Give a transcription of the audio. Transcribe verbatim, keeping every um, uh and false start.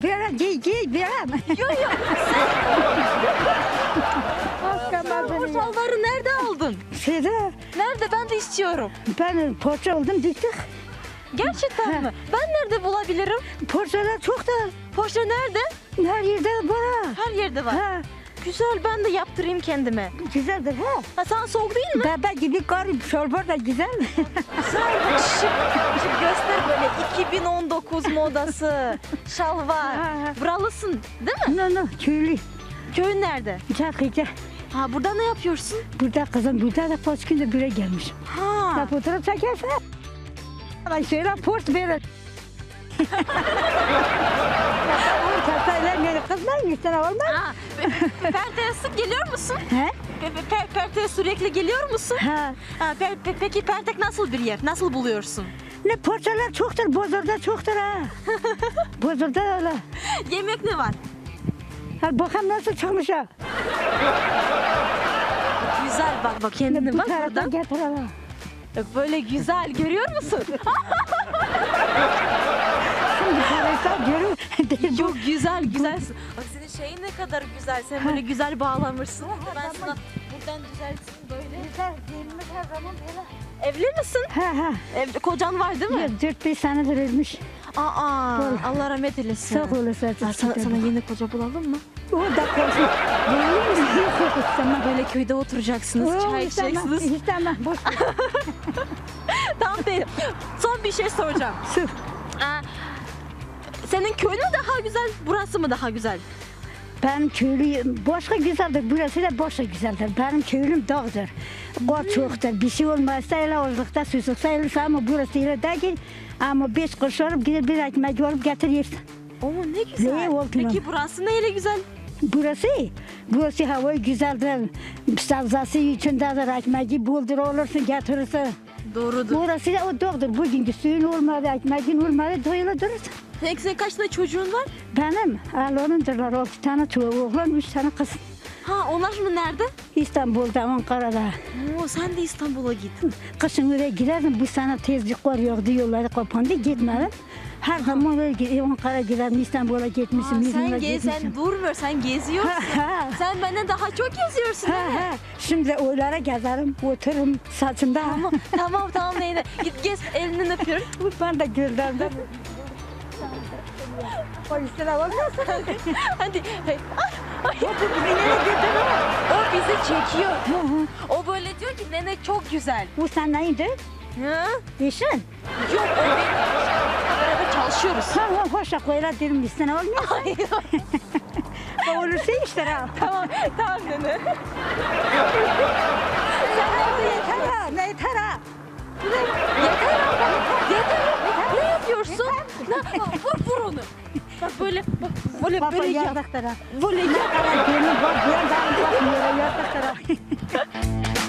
Verem, giy, giy, verem. Yok yok. Sen Bu şalvarı nerede aldın? şeyde, Nerede? Ben de istiyorum. ben poğaça oldum, diktik. Gerçekten mi? Ben nerede bulabilirim? Poğaçalar çok da, Poşa nerede? her yerde var. Her yerde var. Ha, Güzel, ben de yaptırayım kendime. güzeldir ha. Ha, sana soğuk değil mi? Bebe gibi garip, şorba da güzel. Güzel, şık, şık göster böyle iki bin on dokuz modası, şalvar. Ha. Buralısın değil mi? No, no, köylü. Köyün nerede? Çakıca. Ha, burada ne yapıyorsun? Burada kızım, burada da kaç gündür buraya gelmiş. Ha. Ya fotoğraf çekersen. Ben şöyle post verir. Kasayla kızlar mı sana olmaz? Ha. Perte'ye sık geliyor musun? He? Pe- pe- Perte'ye sürekli geliyor musun? Ha. Ha, pe- pe- peki Pertek nasıl bir yer? Nasıl buluyorsun? Ne poğaçalar çoktur, bozorda çoktur ha. Bozorda öyle. Yemek ne var? Ha, bakalım nasıl çalışıyor. Güzel bak bak kendine Bu bak tarafa buradan. getir hala. Bak böyle güzel görüyor musun? Şimdi paraysa görür. Değil bu. Çok güzel güzelsin. Bak senin şeyin ne kadar güzel. Sen böyle güzel bağlamışsın. Ben sana buradan düzelteyim böyle. Güzel, giyinmiş her zaman böyle. Evli misin? Ha ha. Evli, kocan var değil mi? Ya, dört beş senedir ölmüş. Aa, Doğru. Allah rahmet eylesin. Sağ olasın. Ha, sana, sana yeni koca bulalım mı? O da korksun. Gelir misin? Yok yok istemem. Böyle köyde oturacaksınız, Oo, çay istemem, içeceksiniz. istemem. Boş ver. Tamam değil. Son bir şey soracağım. Sır. Aa, senin köyün mü daha güzel, burası mı daha güzel? Benim köylüyüm. Başka güzeldir. Burası da başka güzeldir. Benim köylüm dağdır. Ot çoktur. Bir şey olmazsa öyle ozlukta susuksa öyle ama burası öyle değil. Ama beş kuruş alıp gidip bir ekmek alıp getiriyorsun. Oo ne güzel. Ne oldu Peki lan? burası neyle güzel? Burası, burası hava güzeldir. Savzası içindedir. Ekmeği buldur olursun getirirsin. Doğrudur. Burası da o dağdır. Bugünkü suyun olmadı, ekmeğin olmadı, doyulu durursun. Peki senin kaç tane çocuğun var? Benim Allah'ındırlar. Altı tane çoğu oğlan, üç tane kız. Ha onlar şimdi nerede? İstanbul'da, Ankara'da. Oo sen de İstanbul'a git. Kışın oraya giderdim. Bu sene tezlik var yoktu, yolları kapandı, gitmedim. Her zaman öyle gidiyorum, Ankara giderdim, İstanbul'a gitmişim, Aa, İzmir'e sen gez, gitmişim. sen durmuyor, sen geziyorsun. Ha, ha. Sen benden daha çok geziyorsun Ha, değil mi? ha. Şimdi oylara gezerim, otururum saçımda. Tamam, tamam, tamam neyine. Git gez, elinden öpüyorum. Ben de gülden. Polisler olmasın. Hadi. Hey. Ay, ay. O bizi çekiyor. O böyle diyor ki nene çok güzel. Bu sen neydi? Hı? Eşin. Yok o benim. Beraber çalışıyoruz. Ha ha hoşça koyla derim sen olmuyor. Ay, Olursa işte ha. tamam, tamam nene. Yeter ha, ne yeter ha. Yeter abla, yeter. Ne yapıyorsun? Ne? Vur, vur onu. Bak böyle, bak böyle Baba böyle yap. yardık tara. Böyle yap. Bak, gönül bak, bir yandan bak, yere yardık tara.